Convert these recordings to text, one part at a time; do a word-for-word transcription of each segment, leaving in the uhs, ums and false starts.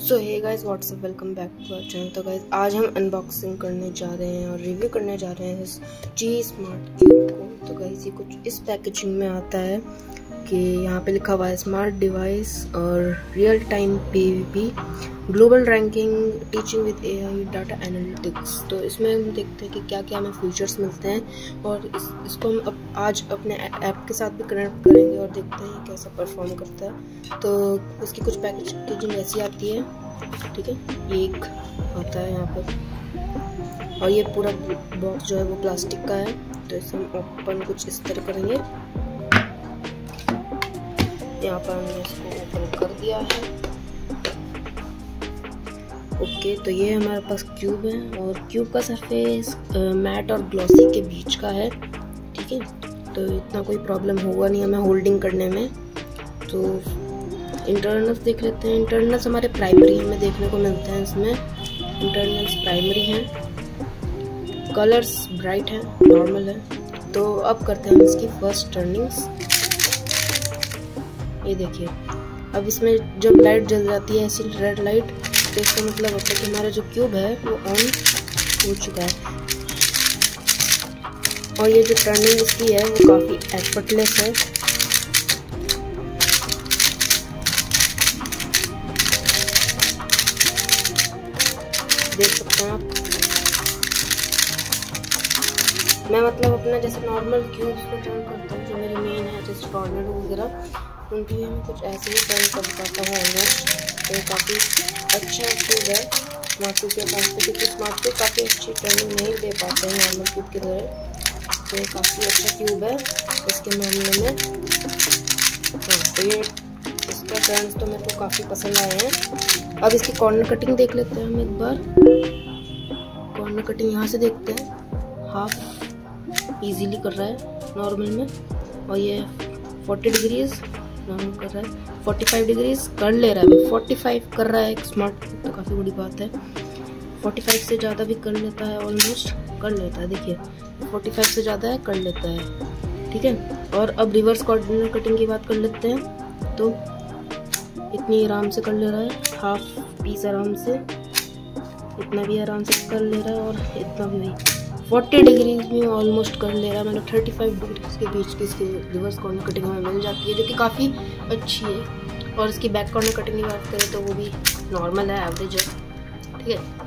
So hey guys what's up welcome back to our channel. तो guys आज हम unboxing करने जा रहे हैं और रिव्यू करने जा रहे हैं इस जी स्मार्ट क्यूब को। तो गाइस ये कुछ इस पैकेजिंग में आता है कि यहाँ पे लिखा हुआ है स्मार्ट डिवाइस और real time PVP global ranking teaching with AI data analytics. तो इसमें हम देखते हैं कि क्या क्या हमें फीचर्स मिलते हैं और इस, इसको हम अप, आज अपने ऐप के साथ भी कनेक्ट करेंगे और देखते हैं कैसा परफॉर्म करता है। तो इसकी कुछ पैकेजिंग ऐसी आती है, ठीक है, ये एक आता है यहाँ पर और ये पूरा बॉक्स जो है वो प्लास्टिक का है। तो इसे हम ओपन कुछ इस तरह करेंगे। यहाँ पर हमने इसको ओपन कर दिया है। ओके, तो ये हमारे पास क्यूब है और क्यूब का सरफेस मैट और ग्लॉसी के बीच का है, ठीक है। तो इतना कोई प्रॉब्लम होगा नहीं हमें होल्डिंग करने में। तो इंटरनल्स देख लेते हैं। इंटरनल्स हमारे प्राइमरी में देखने को मिलते हैं। इसमें इंटरनल्स प्राइमरी हैं, कलर्स ब्राइट हैं, नॉर्मल है। तो अब करते हैं इसकी फर्स्ट टर्निंग्स। ये देखिए, अब इसमें जब लाइट जल जाती है ऐसी रेड लाइट, तो इसका मतलब होता है कि हमारा जो क्यूब है वो ऑन हो चुका है। और ये जो टर्निंग इसकी है वो काफ़ी एफर्टलेस है। देख सकते हैं आप, मैं मतलब अपना जैसे नॉर्मल क्यूब में टर्न करता हूँ जो मेरी मेन है, जैसे टॉर्नेडो वगैरह, उनके लिए मैं कुछ ऐसे ही टर्न कर पाता हूँ ऑलमोस्ट। तो काफ़ी अच्छा क्यूब है स्मार्ट क्यूब के पास, क्योंकि स्मार्ट क्यूब काफ़ी अच्छी टर्निंग नहीं दे पाते हैं नॉर्मल क्यूब की तरह। तो ये काफ़ी अच्छा क्यूब है इसके मामले में। हाँ, तो ये इसका टर्न्स तो मेरे को काफ़ी पसंद आए हैं। अब इसकी कॉर्नर कटिंग देख लेते हैं हम एक बार। कॉर्नर कटिंग यहाँ से देखते हैं, हाफ इजीली कर रहा है नॉर्मल में, और ये फोर्टी डिग्रीज नॉर्मल कर रहा है, पैंतालीस डिग्रीज कर ले रहा है। पैंतालीस कर रहा है एक स्मार्ट, तो काफ़ी बड़ी बात है। पैंतालीस से ज़्यादा भी कर लेता है, ऑलमोस्ट कर लेता है। देखिए पैंतालीस से ज़्यादा है, कर लेता है, ठीक है। और अब रिवर्स कॉर्नर कटिंग की बात कर लेते हैं। तो इतनी आराम से कर ले रहा है, हाफ पीस आराम से, इतना भी आराम से कर ले रहा है, और इतना भी नहीं, चालीस डिग्रीज में ऑलमोस्ट कर ले रहा है। मतलब पैंतीस डिग्रीज के बीच की इसकी रिवर्स कॉर्नर कटिंग हमें मिल जाती है, जो कि काफ़ी अच्छी है। और इसकी बैक कॉर्नर कटिंग की बात करें तो वो भी नॉर्मल है, एवरेज है, ठीक है।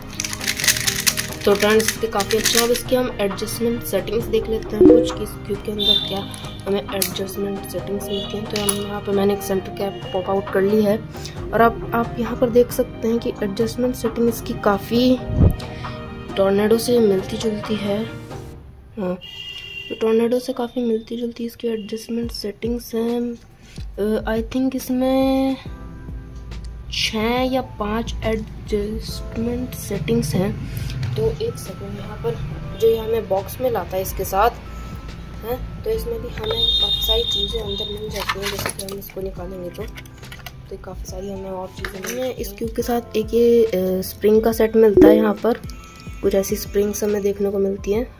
तो टर्न्स इसके काफ़ी अच्छे हैं। अब इसके हम एडजस्टमेंट सेटिंग्स देख लेते हैं कुछ, कि इस क्यूब के अंदर क्या हमें एडजस्टमेंट सेटिंग्स मिलती हैं। तो हम यहाँ पर मैंने एक सेंटर कैप पॉप आउट कर ली है, और अब आप यहाँ पर देख सकते हैं कि एडजस्टमेंट सेटिंग इसकी काफ़ी टॉर्नेडो से मिलती जुलती है। हाँ, तो टॉर्नेडो से काफ़ी मिलती जुलती इसकी एडजस्टमेंट सेटिंग्स हैं। आई थिंक इसमें छः या पांच एडजस्टमेंट सेटिंग्स हैं। तो एक सेकंड, यहाँ पर जो ये हमें बॉक्स में लाता है इसके साथ है, तो इसमें भी हमें काफ़ी सारी चीज़ें अंदर मिल जाती हैं। जैसे कि हम इसको निकालेंगे तो तो काफ़ी सारी हमें और चीज़ें हमें इस क्यूब के साथ एक ये स्प्रिंग का सेट मिलता है। यहाँ पर कुछ ऐसी स्प्रिंग्स हमें देखने को मिलती हैं।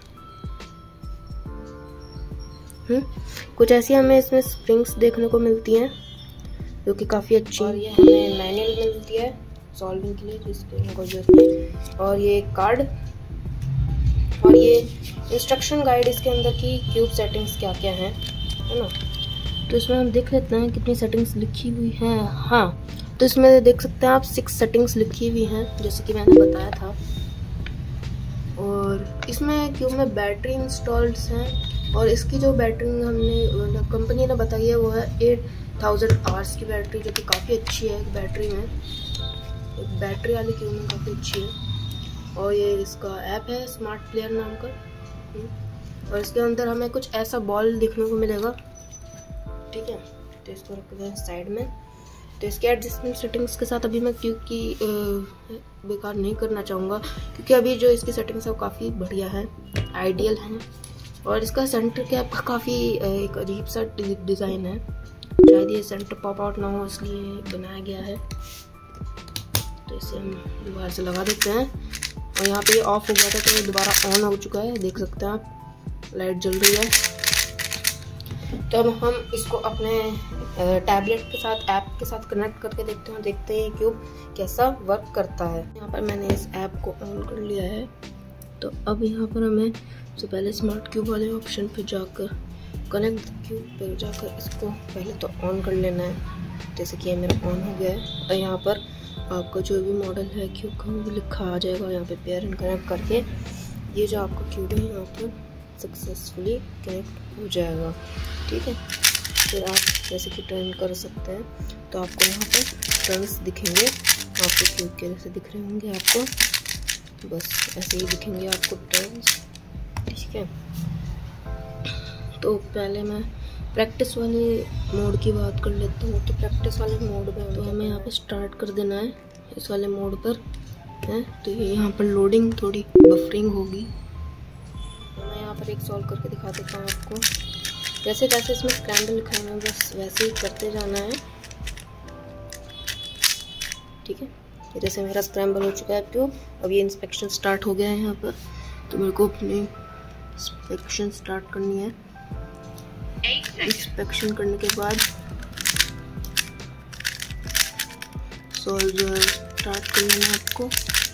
हम्म कुछ ऐसी हमें इसमें स्प्रिंग्स देखने को मिलती हैं जो कि काफ़ी अच्छी। और ये हमें मैनुअल मिलती है सॉल्विंग के लिए, जिसके कोई जरूरत नहीं। और ये कार्ड और ये इंस्ट्रक्शन गाइड इसके अंदर की क्यूब सेटिंग्स क्या क्या हैं, है ना। तो इसमें हम देख लेते हैं कितनी सेटिंग्स लिखी हुई हैं। हाँ, तो इसमें देख सकते हैं आप सिक्स सेटिंग्स लिखी हुई हैं, जैसे कि मैंने बताया था। और इसमें क्यूब में बैटरी इंस्टॉल्ड हैं, और इसकी जो बैटरी हमने कंपनी ने बताई है वो है एट थाउजेंड आवर्स की बैटरी, जो कि काफ़ी अच्छी है। एक बैटरी में, एक बैटरी वाली क्यूब में काफ़ी अच्छी है। और ये इसका ऐप है स्मार्ट प्लेयर नाम का, और इसके अंदर हमें कुछ ऐसा बॉल देखने को मिलेगा, ठीक है। तो इसको रखते हैं साइड में। तो इसके एडजस्टमेंट सेटिंग्स के साथ अभी मैं क्यूब की बेकार नहीं करना चाहूँगा, क्योंकि अभी जो इसकी सेटिंग्स है वो काफ़ी बढ़िया है, आइडियल है। और इसका सेंटर कैप काफ़ी एक अजीब सा डिज़ाइन है, शायद ये सेंटर पॉप आउट ना हो इसलिए बनाया गया है। तो इसे हम दोबारा से लगा देते हैं, और यहाँ पे ये ऑफ हो गया था तो ये दोबारा ऑन हो चुका है, देख सकते हैं आप, लाइट जल रही है। तो अब हम इसको अपने टैबलेट के साथ ऐप के साथ कनेक्ट करके देखते हैं, देखते हैं क्यूब कैसा वर्क करता है। यहाँ पर मैंने इस ऐप को ऑन कर लिया है। तो अब यहाँ पर हमें सबसे पहले स्मार्ट क्यूब वाले ऑप्शन पे जाकर कनेक्ट क्यूब पे जाकर इसको पहले तो ऑन कर लेना है। जैसे कि ये मेरा ऑन हो गया है और यहाँ पर आपका जो भी मॉडल है क्यूब का वो लिखा आ जाएगा। यहाँ पे पेयर एंड कनेक्ट करके ये जो आपका क्यूब है यहाँ पर सक्सेसफुली कनेक्ट हो जाएगा। ठीक है, फिर आप जैसे कि टर्न कर सकते हैं तो आपको यहाँ पर टर्न्स दिखेंगे, आपको क्यूब के जैसे दिख रहे होंगे आपको, बस ऐसे ही दिखेंगे आपको टर्न्स। ठीक है, तो पहले मैं प्रैक्टिस वाले मोड की बात कर लेता हूँ। तो प्रैक्टिस वाले मोड में तो हमें यहाँ पे स्टार्ट कर देना है इस वाले मोड पर है। तो ये यहाँ पर लोडिंग थोड़ी बफरिंग होगी। तो मैं यहाँ पर एक सॉल्व करके दिखा देता हूँ आपको। जैसे जैसे इसमें स्क्रैम्बल लिखा है बस वैसे ही करते जाना है। ठीक है, जैसे मेरा स्क्रैम्बल हो चुका है क्यूब, अब ये इंस्पेक्शन स्टार्ट हो गया है यहाँ पर। तो मेरे को अपनी इंस्पेक्शन स्टार्ट करनी है। इंस्पेक्शन करने के बाद सॉल्व स्टार्ट कर लेना आपको।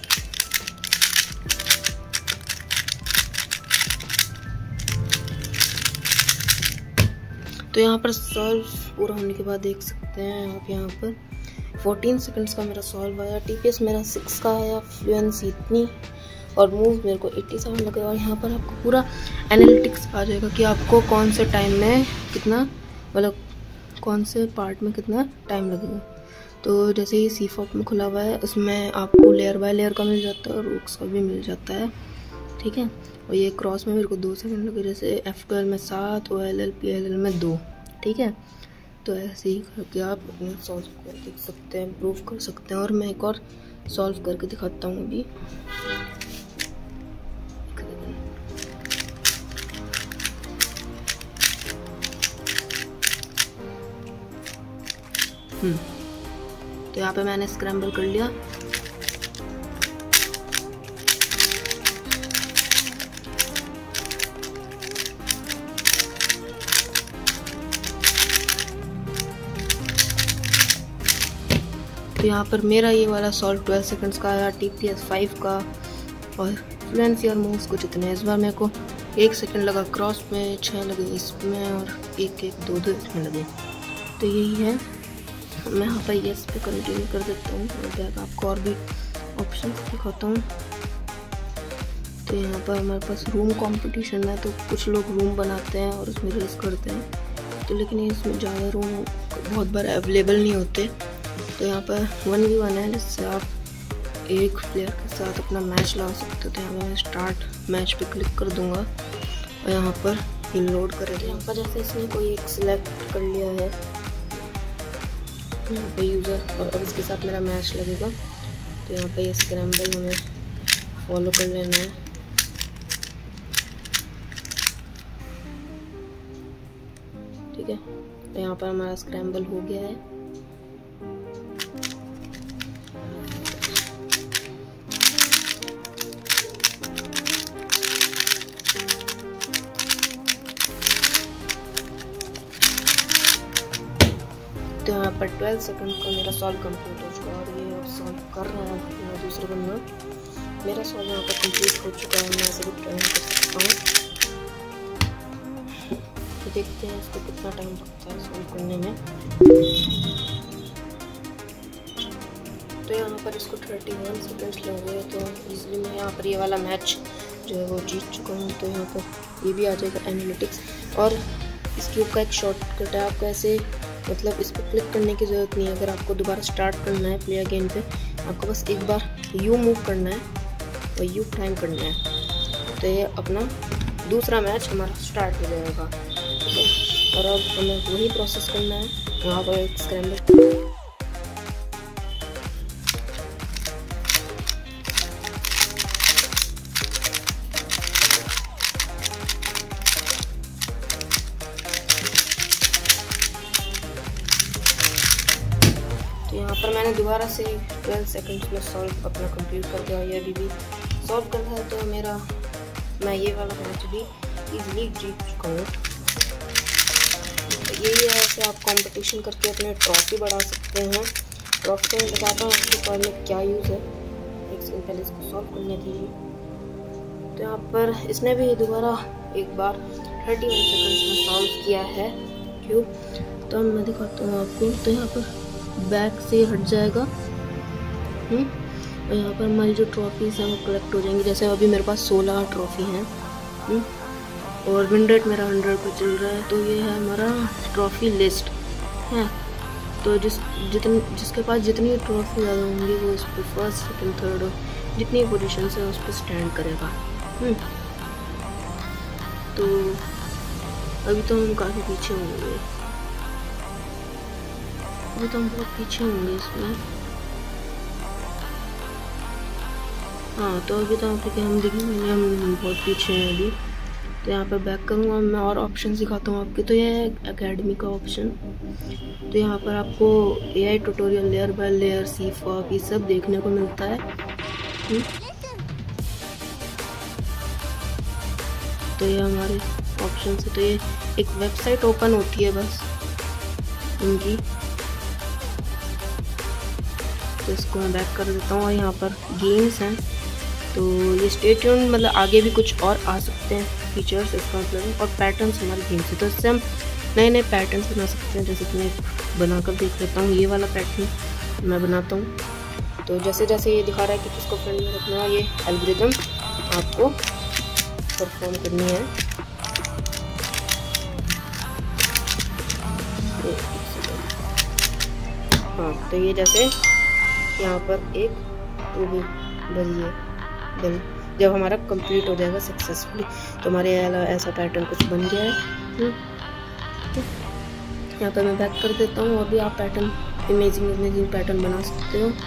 तो यहाँ पर सॉल्व पूरा होने के बाद देख सकते हैं आप यहाँ पर चौदह सेकंड्स का मेरा सॉल्व आया। टीपीएस मेरा सिक्स का आया, फ्लुएंसी इतनी और मूव मेरे को सत्तासी लगा। और यहाँ पर आपको पूरा एनालिटिक्स आ जाएगा कि आपको कौन से टाइम में कितना, मतलब कौन से पार्ट में कितना टाइम लगेगा। तो जैसे ये सी फॉप में खुला हुआ है, उसमें आपको लेयर बाय लेयर का मिल जाता है और रूक्स का भी मिल जाता है। ठीक है, और ये क्रॉस में मेरे को दो सेकंड लगे, जैसे एफ ट्वेल्व में सात, O L L P L L में दो। ठीक है, तो ऐसे ही करके आप अपने सॉल्व कर देख सकते हैं, इम्प्रूव कर सकते हैं। और मैं एक और सॉल्व करके दिखाता हूँ अभी। हम्म तो यहाँ पे मैंने स्क्रैम्बल कर लिया। तो यहाँ पर मेरा ये वाला सॉल्व ट्वेल्व सेकंड्स का आया, टीपीएस फाइव का। और फ्लुएंसी और मूव्स कुछ इतने, इस बार मेरे को एक सेकंड लगा, क्रॉस में छः लगे इसमें और एक एक दो दो इसमें लगे। तो यही है, मैं यहाँ पर येस पे कंटिन्यू कर देता हूँ और क्या आपको और भी ऑप्शन दिखाता हूँ। तो यहाँ पर हमारे पास रूम कंपटीशन है, तो कुछ लोग रूम बनाते हैं और उसमें रेस करते हैं। तो लेकिन इसमें ज़्यादा रूम बहुत बार अवेलेबल नहीं होते। तो यहाँ पर वन वी वन है, जिससे आप एक प्लेयर के साथ अपना मैच ला सकते हो। तो यहाँ पर मैं स्टार्ट मैच पे क्लिक कर दूँगा और यहाँ पर ये लोड करेगा। यहाँ पर जैसे इसने कोई एक सिलेक्ट कर लिया है यहाँ पे यूज़र, और अब इसके साथ मेरा मैच लगेगा। तो यहाँ पे ये स्क्रैम्बल हमें फॉलो कर लेना है। ठीक है, तो यहाँ पर हमारा स्क्रैम्बल हो गया है। तो यहाँ पर ट्वेल्व सेकंड का मेरा सॉल्व कंप्लीट हो चुका है और ये अब सॉल्व कर रहा है मेरा दूसरा बंदा। मेरा सॉल्व यहाँ पर कंप्लीट हो चुका है, मैं ऐसे भी ट्राई कर सकता हूँ। तो देखते हैं इसको कितना टाइम लगता है सॉल्व करने में। तो यहाँ पर इसको थर्टी वन सेकेंड्स लगे, तो इसलिए मैं यहाँ पर ये वाला मैच जो है वो जीत चुका हूँ। तो यहाँ पर ये भी आ जाएगा एनालिटिक्स। और इस क्यूब का एक शॉर्टकट है, आपको ऐसे मतलब इस पर क्लिक करने की ज़रूरत नहीं है। अगर आपको दोबारा स्टार्ट करना है प्ले अगेन पे, आपको बस एक बार यू मूव करना है और यू टाइम करना है। तो ये अपना दूसरा मैच हमारा स्टार्ट हो जाएगा। ठीक है, और अब हमें वही प्रोसेस करना है। यहाँ पर एक स्क्रैम्बल यहाँ पर मैंने दोबारा से ट्वेल्व सेकंड्स में सॉल्व अपना कंप्लीट कर दिया। ये अभी भी सॉल्व कर रहा है, तो मेरा मैं ये वाला मैच भी इजीली जीत चुका हूँ। यही है, ऐसे आप कंपटीशन करके अपने ट्रॉफी बढ़ा सकते हैं। ट्रॉफी तो मैं बताता हूँ उसके बाद में क्या यूज़ है। एक सेकंड पहले इसको सॉल्व करने दीजिए। तो यहाँ पर इसने भी दोबारा एक बार थर्टी वन सेकेंड्स में सॉल्व किया है। क्यों? तो मैं दिखाता हूँ आपको। तो यहाँ पर बैक से हट जाएगा हुँ? और यहाँ पर हमारी जो ट्रॉफीज़ हैं वो कलेक्ट हो जाएंगी। जैसे अभी मेरे पास सोलह ट्रॉफी हैं हुँ? और विन रेट मेरा हंड्रेड पर चल रहा है। तो ये है हमारा ट्रॉफी लिस्ट है। तो जिस जितनी जिसके पास जितनी ट्रॉफी ज़्यादा होंगी वो इस पर फर्स्ट सेकंड थर्ड जितनी पोजीशन से उस पर स्टैंड करेगा। हुँ? तो अभी तो हम काफ़ी पीछे होंगे, अभी तो हम बहुत पीछे होंगे इसमें। हाँ, तो अभी तो आप हम देखेंगे हम बहुत पीछे हैं अभी। तो यहाँ पर बैक करूँगा मैं और ऑप्शन दिखाता हूँ आपके। तो ये है एकेडमी का ऑप्शन। तो यहाँ पर आपको AI tutorial layer by layer C FOP ये सब देखने को मिलता है। हुँ? तो ये हमारे ऑप्शन से तो ये एक वेबसाइट ओपन होती है बस इनकी। तो इसको मैं बैक कर देता हूँ। और यहाँ पर गेम्स हैं। तो ये स्टे ट्यून्ड, मतलब आगे भी कुछ और आ सकते हैं फीचर्स इसका मतलब। और पैटर्न्स हमारे गेम से, तो इससे हम नए नए पैटर्न्स बना सकते हैं। जैसे कि मैं बनाकर देख लेता हूँ। ये वाला पैटर्न मैं बनाता हूँ। तो जैसे जैसे ये दिखा रहा है कि किसको फ्रेंड में रखना है, ये एल्गोरिथम आपको परफॉर्म करनी है। हाँ, तो ये जैसे यहाँ पर एक वो भी बनी है बन जब हमारा कंप्लीट हो जाएगा सक्सेसफुली, तो हमारे ऐसा पैटर्न कुछ बन गया है। यहाँ पर मैं बैक कर देता हूँ। और भी आप पैटर्न इमेजिंग इमेजिंग पैटर्न बना सकते हो।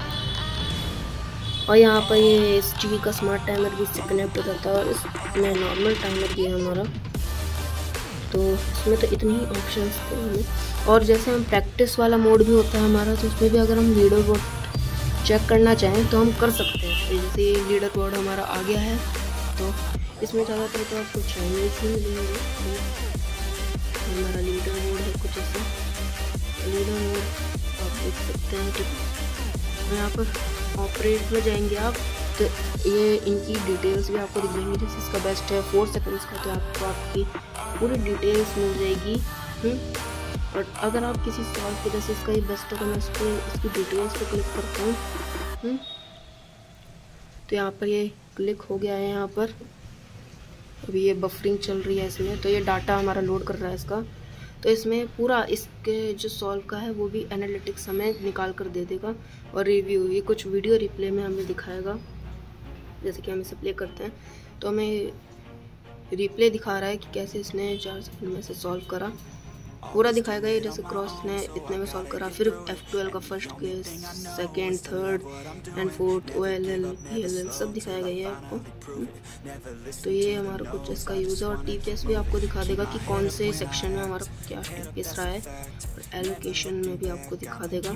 और यहाँ पर ये एस टी वी का स्मार्ट टाइमर भी इससे कनेक्ट हो जाता है। और इसमें नॉर्मल टाइमर भी है हमारा। तो इसमें तो इतनी ही ऑप्शंस थे हमें। और जैसे हम प्रैक्टिस वाला मोड भी होता है हमारा, तो उसमें भी अगर हम लीडर बोर्ड चेक करना चाहें तो हम कर सकते हैं। तो जैसे ये लीडर बोर्ड हमारा आ गया है। तो इसमें ज़्यादातर तो आपको चाइनीज ही मिलेंगे। हमारा लीडर बोर्ड है कुछ ऐसा। लीडर बोर्ड आप देख सकते हैं। तो यहाँ पर ऑपरेट में जाएंगे आप, तो ये इनकी डिटेल्स भी आपको दिख जाएंगी। जैसे इसका बेस्ट है फोर सेकंड्स का, तो आपको आपकी पूरी डिटेल्स मिल जाएगी। और अगर आप किसी सॉल्व की जैसे इसका ये बेस्ट है, तो मैं इसको इसकी डिटेल्स पे क्लिक करता हूँ। तो यहाँ पर ये क्लिक हो गया है। यहाँ पर अभी ये बफरिंग चल रही है इसमें। तो ये डाटा हमारा लोड कर रहा है इसका। तो इसमें पूरा इसके जो सॉल्व का है वो भी एनालिटिक्स हमें निकाल कर दे देगा। और रिव्यू ये कुछ वीडियो रिप्ले में हमें दिखाएगा। जैसे कि हम इसे प्ले करते हैं तो हमें रिप्ले दिखा रहा है कि कैसे इसने चार सेकंड में से सॉल्व करा। पूरा दिखाएगा ये, जैसे क्रॉस ने इतने में सॉल्व करा। फिर एफ ट्वेल्व का first case, second, third and fourth, O L L, P L L सब दिखाएगा ये आपको। तो ये हमारा कुछ इसका यूज़ है। और टी पी एस भी आपको दिखा देगा कि कौन से सेक्शन में हमारा क्या टी पी एस रहा है। और एलोकेशन में भी आपको दिखा देगा।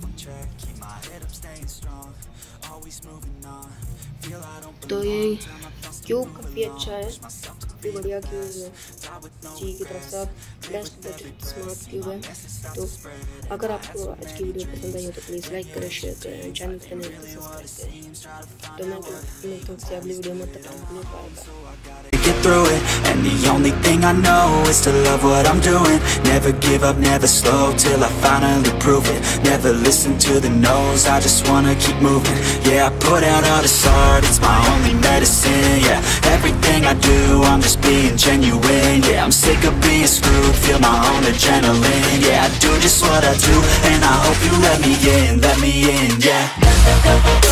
तो ये क्यूब काफ़ी अच्छा है, काफ़ी बढ़िया क्यूब है जी की तरफ से। आप बेस्ट बेस्ट स्मार्ट क्यूब है। तो अगर आपको आज की वीडियो पसंद आई हो तो प्लीज़ लाइक करें, शेयर करें, चैनल पर नए तो सब्सक्राइब करें। तो मैं मिलता हूँ आपसे अगली वीडियो में। तब तक के लिए bye. Get through it, and the only thing I know is to love what I'm doing. Never give up, never slow, till I finally prove it. Never listen to the no's, I just wanna keep moving. Yeah, I put out all this art, it's my only medicine. Yeah, everything I do, I'm just being genuine. Yeah, I'm sick of being screwed, feel my own adrenaline. Yeah, I do just what I do, and I hope you let me in, let me in, yeah.